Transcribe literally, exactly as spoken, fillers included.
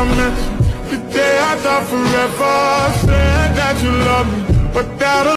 I met you. The day I thought forever, said that you love me, but that'll